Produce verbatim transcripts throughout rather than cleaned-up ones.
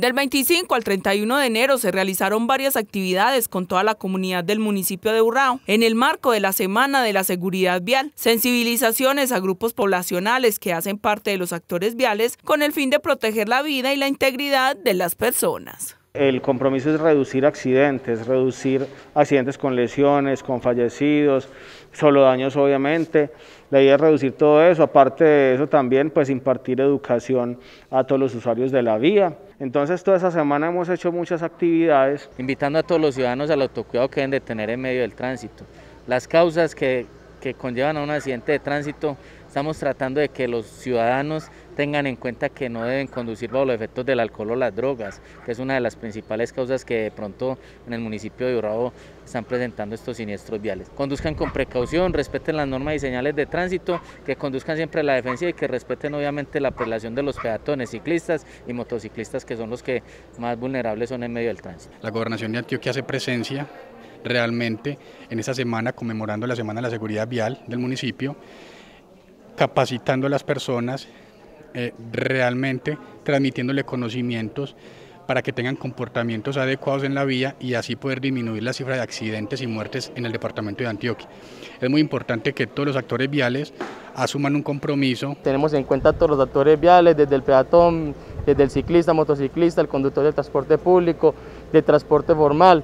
Del veinticinco al treinta y uno de enero se realizaron varias actividades con toda la comunidad del municipio de Urrao, en el marco de la Semana de la Seguridad Vial, sensibilizaciones a grupos poblacionales que hacen parte de los actores viales con el fin de proteger la vida y la integridad de las personas. El compromiso es reducir accidentes, reducir accidentes con lesiones, con fallecidos, solo daños obviamente. La idea es reducir todo eso, aparte de eso también pues impartir educación a todos los usuarios de la vía. Entonces toda esa semana hemos hecho muchas actividades. Invitando a todos los ciudadanos al autocuidado que deben de tener en medio del tránsito. Las causas que, que conllevan a un accidente de tránsito, estamos tratando de que los ciudadanos tengan en cuenta que no deben conducir bajo los efectos del alcohol o las drogas, que es una de las principales causas que de pronto en el municipio de Urrao están presentando estos siniestros viales. Conduzcan con precaución, respeten las normas y señales de tránsito, que conduzcan siempre a la defensiva y que respeten obviamente la prelación de los peatones, ciclistas y motociclistas, que son los que más vulnerables son en medio del tránsito. La Gobernación de Antioquia hace presencia realmente en esta semana, conmemorando la Semana de la Seguridad Vial del municipio, capacitando a las personas, eh, realmente transmitiéndole conocimientos para que tengan comportamientos adecuados en la vía y así poder disminuir la cifra de accidentes y muertes en el departamento de Antioquia. Es muy importante que todos los actores viales asuman un compromiso. Tenemos en cuenta a todos los actores viales, desde el peatón, desde el ciclista, motociclista, el conductor del transporte público, de transporte formal.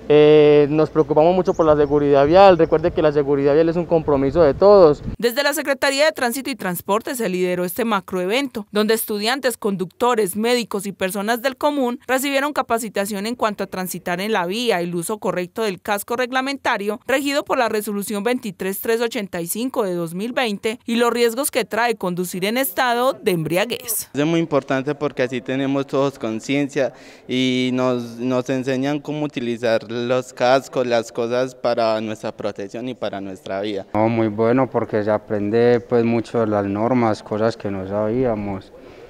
Eh, nos preocupamos mucho por la seguridad vial. Recuerde que la seguridad vial es un compromiso de todos. Desde la Secretaría de Tránsito y Transporte se lideró este macroevento, donde estudiantes, conductores, médicos y personas del común recibieron capacitación en cuanto a transitar en la vía, el uso correcto del casco reglamentario, regido por la resolución veintitrés mil trescientos ochenta y cinco de dos mil veinte, y los riesgos que trae conducir en estado de embriaguez. Es muy importante porque así tenemos todos conciencia y nos, nos enseñan cómo utilizar los cascos, las cosas para nuestra protección y para nuestra vida. No, muy bueno porque se aprende pues mucho de las normas, cosas que no sabíamos,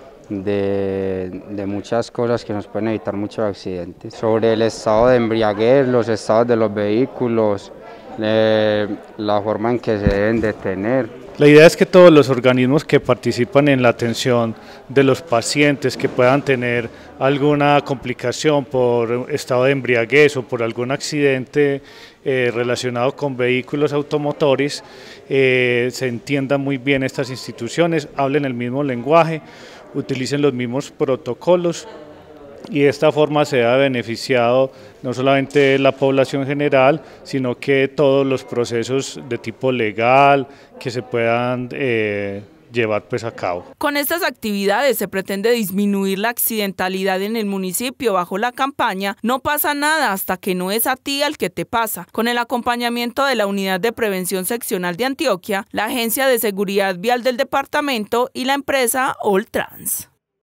de, de muchas cosas que nos pueden evitar muchos accidentes. Sobre el estado de embriaguez, los estados de los vehículos, eh, la forma en que se deben detener. La idea es que todos los organismos que participan en la atención de los pacientes que puedan tener alguna complicación por estado de embriaguez o por algún accidente eh, relacionado con vehículos automotores, eh, se entiendan muy bien estas instituciones, hablen el mismo lenguaje, utilicen los mismos protocolos, y de esta forma se ha beneficiado no solamente la población general, sino que todos los procesos de tipo legal que se puedan eh, llevar pues a cabo. Con estas actividades se pretende disminuir la accidentalidad en el municipio bajo la campaña "No pasa nada hasta que no es a ti al que te pasa", con el acompañamiento de la Unidad de Prevención Seccional de Antioquia, la Agencia de Seguridad Vial del departamento y la empresa All Trans.